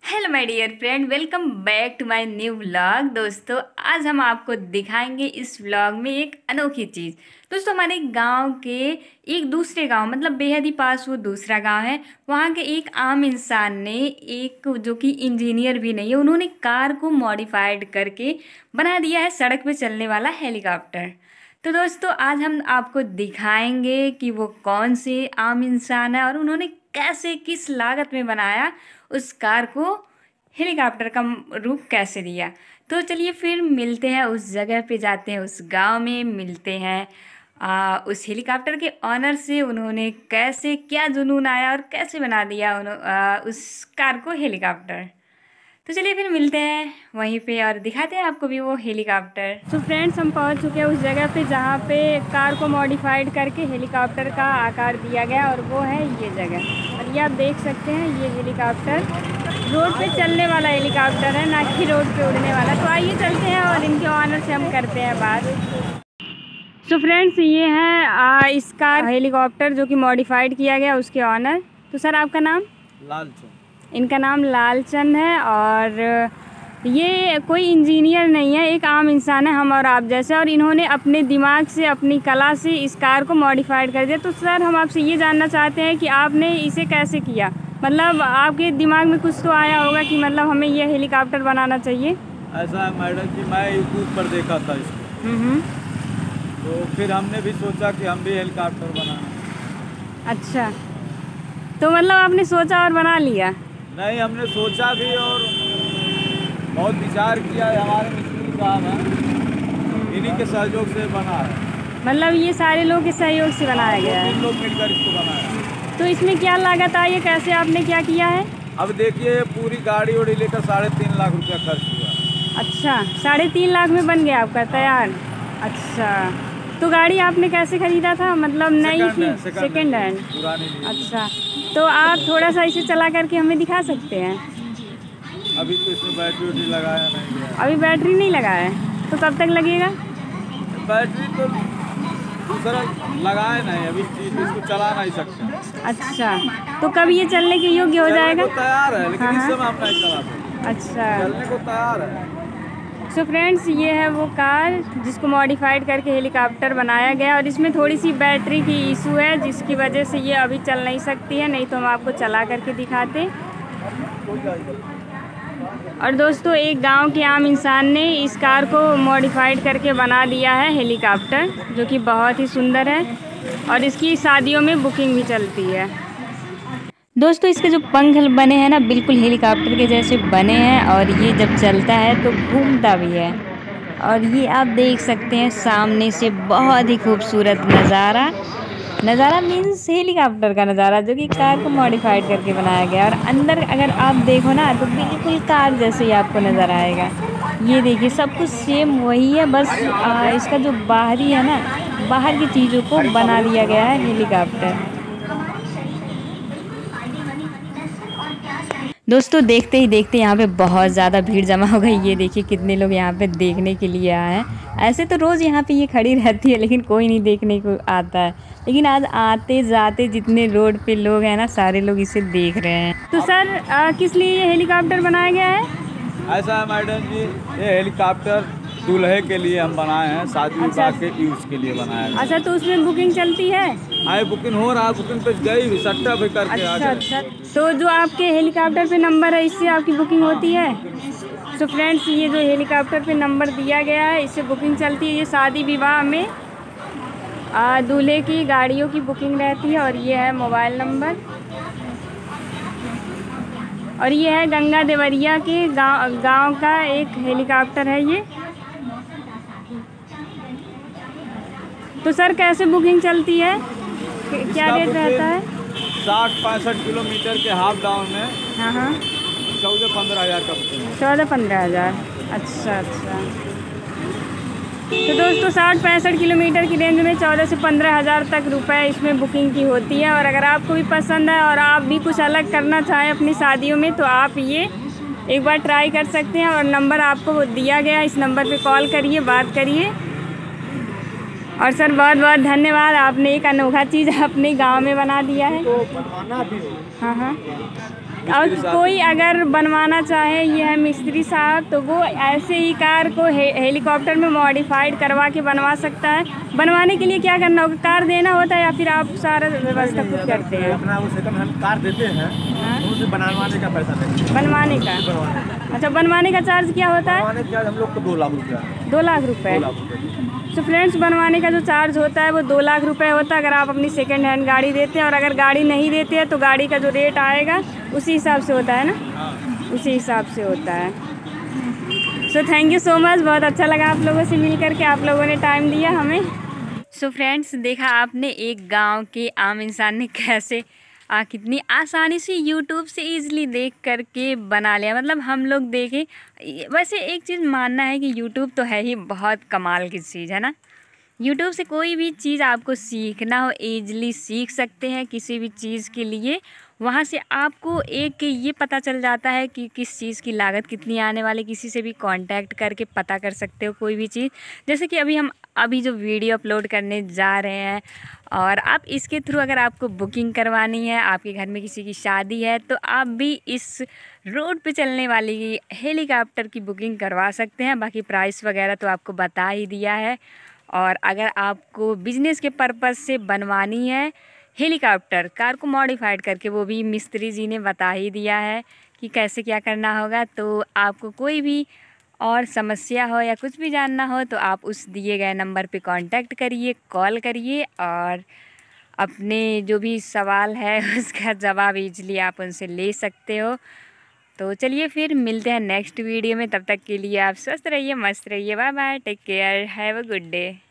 Hello my dear friend, welcome back to my new vlog. दोस्तों आज हम आपको दिखाएंगे इस व्लॉग में एक अनोखी चीज़। दोस्तों हमारे गांव के एक दूसरे गांव मतलब बेहद ही पास वो दूसरा गांव है, वहां के एक आम इंसान ने एक जो कि इंजीनियर भी नहीं है, उन्होंने कार को मॉडिफाइड करके बना दिया है सड़क पे चलने वाला हेलीकॉप्टर। तो दोस्तों आज हम आपको दिखाएंगे कि वो कौन से आम इंसान है और उन्होंने कैसे किस लागत में बनाया, उस कार को हेलीकॉप्टर का रूप कैसे दिया। तो चलिए फिर मिलते हैं, उस जगह पे जाते हैं, उस गांव में मिलते हैं उस हेलीकॉप्टर के ऑनर से। उन्होंने कैसे क्या जुनून आया और कैसे बना दिया उस कार को हेलीकॉप्टर। तो चलिए फिर मिलते हैं वहीं पे और दिखाते हैं आपको भी वो हेलीकॉप्टर। तो फ्रेंड्स हम पहुंच चुके हैं उस जगह पे जहां पे कार को मॉडिफाइड करके हेलीकॉप्टर का आकार दिया गया, और वो है ये जगह। और ये आप देख सकते हैं, ये हेलीकॉप्टर रोड पे चलने वाला हेलीकॉप्टर है, ना कि रोड पे उड़ने वाला। तो आइए चलते हैं और इनके ऑनर से हम करते हैं बात। तो फ्रेंड्स ये है इस कार हेलीकॉप्टर जो कि मॉडिफाइड किया गया, उसके ऑनर। तो सर आपका नाम? लालचंद। इनका नाम लालचंद है, और ये कोई इंजीनियर नहीं है, एक आम इंसान है, हम और आप जैसे। और इन्होंने अपने दिमाग से, अपनी कला से इस कार को मॉडिफाइड कर दिया। तो सर हम आपसे ये जानना चाहते हैं कि आपने इसे कैसे किया। मतलब आपके दिमाग में कुछ तो आया होगा कि मतलब हमें ये हेलीकॉप्टर बनाना चाहिए। ऐसा है मैडम जी, मैं यूट्यूब पर देखा था इसको, तो फिर हमने भी सोचा कि हम भी हेलीकॉप्टर बनाना। अच्छा, तो मतलब आपने सोचा और बना लिया? नहीं, हमने सोचा भी और बहुत विचार किया। हमारे मिस्त्री साहब हैं, इन्हीं के सहयोग से बना है। मतलब ये सारे लोग के सहयोग से बनाया गया है? 2-3 लोग मिलकर इसको बनाया। तो इसमें क्या लागत आई है, कैसे आपने क्या किया है? अब देखिए, पूरी गाड़ी उड़ी लेकर 3.5 लाख रुपया खर्च हुआ। अच्छा, 3.5 लाख में बन गया आपका तैयार? अच्छा, तो गाड़ी आपने कैसे खरीदा था? मतलब नई थी? Second hand? पुरानी नहीं। अच्छा, तो आप थोड़ा सा इसे चला करके हमें दिखा सकते हैं? अभी तो इसमें बैटरी लगाया नहीं है। अभी बैटरी नहीं लगाया है, तो कब तक लगेगा? बैटरी तो दूसरा लगाए नहीं, अभी इसको चला नहीं सकते। अच्छा, तो कब ये चलने के योग्य हो जाएगा? तैयार है, लेकिन हाँ, इस समय हम नहीं चला सकते। अच्छा, चलने को तैयार है। सो फ्रेंड्स ये है वो कार जिसको मॉडिफाइड करके हेलीकॉप्टर बनाया गया, और इसमें थोड़ी सी बैटरी की इशू है जिसकी वजह से ये अभी चल नहीं सकती है, नहीं तो हम आपको चला करके दिखाते। और दोस्तों एक गांव के आम इंसान ने इस कार को मॉडिफाइड करके बना दिया है हेलीकॉप्टर, जो कि बहुत ही सुंदर है, और इसकी शादियों में बुकिंग भी चलती है। दोस्तों इसके जो पंख बने हैं ना, बिल्कुल हेलीकॉप्टर के जैसे बने हैं, और ये जब चलता है तो घूमता भी है। और ये आप देख सकते हैं सामने से बहुत ही खूबसूरत नज़ारा मीन्स हेलीकॉप्टर का नज़ारा, जो कि कार को मॉडिफाइड करके बनाया गया। और अंदर अगर आप देखो ना तो बिल्कुल कार जैसे ही आपको नज़र आएगा। ये देखिए सब कुछ सेम वही है, बस इसका जो बाहरी है ना, बाहर की चीज़ों को बना दिया गया है हेलीकॉप्टर। दोस्तों देखते ही देखते यहाँ पे बहुत ज़्यादा भीड़ जमा हो गई। ये देखिए कितने लोग यहाँ पे देखने के लिए आए हैं। ऐसे तो रोज़ यहाँ पे ये खड़ी रहती है, लेकिन कोई नहीं देखने को आता है। लेकिन आज आते जाते जितने रोड पे लोग हैं ना, सारे लोग इसे देख रहे हैं। तो सर किस लिए ये हेलीकॉप्टर बनाया गया है? ऐसा है मैडम जी, ये हेलीकॉप्टर दूल्हे के लिए हम बनाए हैं, शादी विवाह के यूज के लिए बनाया है। अच्छा, तो उसमें बुकिंग चलती है? आए बुकिंग हो रहा है, बुकिंग पे गई सट्टा भी करके। अच्छा, तो जो आपके हेलीकॉप्टर पे नंबर है इससे आपकी बुकिंग होती है? तो फ्रेंड्स ये जो हेलीकॉप्टर पे नंबर दिया गया है, इससे बुकिंग चलती है। ये शादी विवाह में दूल्हे की गाड़ियों की बुकिंग रहती है। और ये है मोबाइल नंबर, और ये है गंगा देवरिया के गांव का एक हेलीकॉप्टर है ये। तो सर कैसे बुकिंग चलती है, क्या रेट रहता है? 60-65 किलोमीटर के हाफ डाउन में। हाँ 14-15 हज़ार का बुकिंग है। 14-15 हज़ार। अच्छा, तो दोस्तों 60-65 किलोमीटर की रेंज में 14 से 15 हज़ार तक रुपए इसमें बुकिंग की होती है। और अगर आपको भी पसंद है और आप भी कुछ अलग करना चाहें अपनी शादियों में, तो आप ये एक बार ट्राई कर सकते हैं। और नंबर आपको दिया गया, इस नंबर पे कॉल करिए, बात करिए। और सर बहुत बहुत धन्यवाद, आपने एक अनोखा चीज़ अपने गांव में बना दिया है। तो बनवाना भी। हाँ, और कोई अगर बनवाना चाहे, ये है मिस्त्री साहब, तो वो ऐसे ही कार को हेलीकॉप्टर में मॉडिफाइड करवा के बनवा सकता है। बनवाने के लिए क्या करना होगा, कार देना होता है या फिर आप सारा व्यवस्था खुद करते हैं? अपना वो सेकंड हैंड कार देते हैं, उसे बनवाने का पैसा देते हैं। बनवाने का? अच्छा, बनवाने का चार्ज क्या होता है? बनवाने का चार्ज हम लोग को 2 लाख रुपया। 2 लाख रुपये? तो फ्रेंड्स, बनवाने का जो चार्ज होता है वो 2 लाख रुपए होता है अगर आप अपनी सेकंड हैंड गाड़ी देते हैं। और अगर गाड़ी नहीं देते हैं तो गाड़ी का जो रेट आएगा उसी हिसाब से होता है ना, उसी हिसाब से होता है। So thank you so much, बहुत अच्छा लगा आप लोगों से मिल करके, आप लोगों ने टाइम दिया हमें। सो फ्रेंड्स, देखा आपने एक गांव के आम इंसान ने कैसे कितनी आसानी से यूट्यूब से ईज़िली देख करके बना लिया। मतलब हम लोग देखें, वैसे एक चीज़ मानना है कि यूट्यूब तो है ही बहुत कमाल की चीज़ है ना। यूट्यूब से कोई भी चीज़ आपको सीखना हो ईज़िली सीख सकते हैं किसी भी चीज़ के लिए। वहाँ से आपको एक ये पता चल जाता है कि किस चीज़ की लागत कितनी आने वाली, किसी से भी कांटेक्ट करके पता कर सकते हो कोई भी चीज़। जैसे कि अभी जो वीडियो अपलोड करने जा रहे हैं, और आप इसके थ्रू अगर आपको बुकिंग करवानी है, आपके घर में किसी की शादी है, तो आप भी इस रोड पे चलने वाली हेलीकॉप्टर की बुकिंग करवा सकते हैं। बाकी प्राइस वगैरह तो आपको बता ही दिया है। और अगर आपको बिज़नेस के पर्पज़ से बनवानी है हेलीकॉप्टर कार को मॉडिफाइड करके, वो भी मिस्त्री जी ने बता ही दिया है कि कैसे क्या करना होगा। तो आपको कोई भी और समस्या हो या कुछ भी जानना हो तो आप उस दिए गए नंबर पे कांटेक्ट करिए, कॉल करिए, और अपने जो भी सवाल है उसका जवाब ईज़िली आप उनसे ले सकते हो। तो चलिए फिर मिलते हैं नेक्स्ट वीडियो में, तब तक के लिए आप स्वस्थ रहिए, मस्त रहिए, bye bye, take care, have a good day.